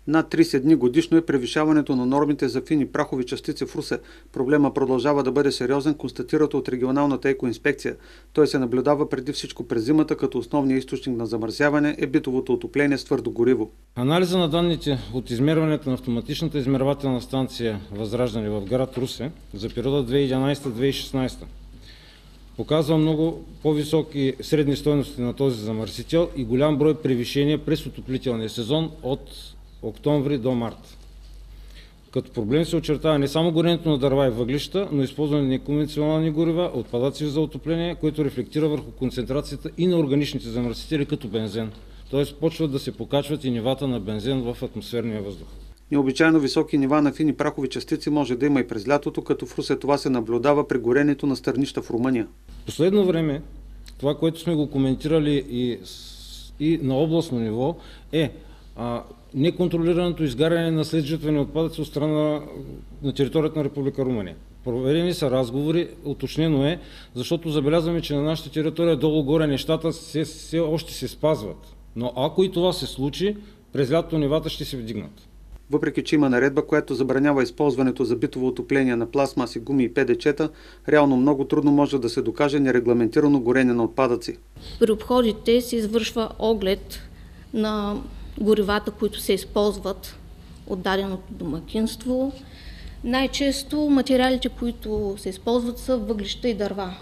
Над 30 дни годишно е превишаването на нормите за фини прахови частици в Русе. Проблема продължава да бъде сериозен, констатират от регионалната екоинспекция. Той се наблюдава преди всичко през зимата, като основният източник на замърсяване е битовото отопление с твърдо гориво. Анализа на данните от измерването на автоматичната измервателна станция Възраждане в град Русе за периода 2011-2016 показва много по-високи средни стойности на този замърсител и голям брой превишения през отоплителния сезон от октомври до март. Като проблем се очертава не само горенето на дърва и въглища, но използване на неконвенционални горива, отпадъци за отопление, което рефлектира върху концентрацията и на органичните замърсители като бензен. Т.е. почват да се покачват и нивата на бензен в атмосферния въздух. Необичайно високи нива на фини прахови частици може да има и през лятото, като в Русе това се наблюдава при горенето на стърнища в Румъния. Последно време, това, което сме го коментирали и на областно ниво, е неконтролираното изгаряне на следжетвени отпадъци от страна на територията на Република Румъния. Проверени са разговори, уточнено е, защото забелязваме, че на нашата територия долу-горе нещата все още се спазват. Но ако и това се случи, през лятото нивата ще се вдигнат. Въпреки че има наредба, която забранява използването за битово отопление на пластмаси, гуми и ПДЧ-та, реално много трудно може да се докаже нерегламентирано горене на отпадъци. При обходите се извършва оглед на горивата, които се използват от даденото домакинство. Най-често материалите, които се използват, са въглища и дърва.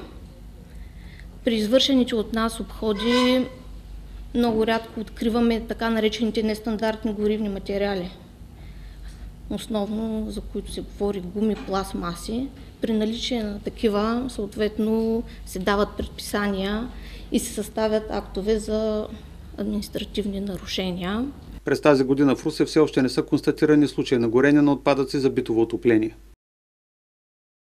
При извършените от нас обходи много рядко откриваме така наречените нестандартни горивни материали. Основно, за които се говори гуми, пластмаси. При наличие на такива, съответно, се дават предписания и се съставят актове за административни нарушения. През тази година в Русе все още не са констатирани случаи на горене на отпадъци за битово отопление.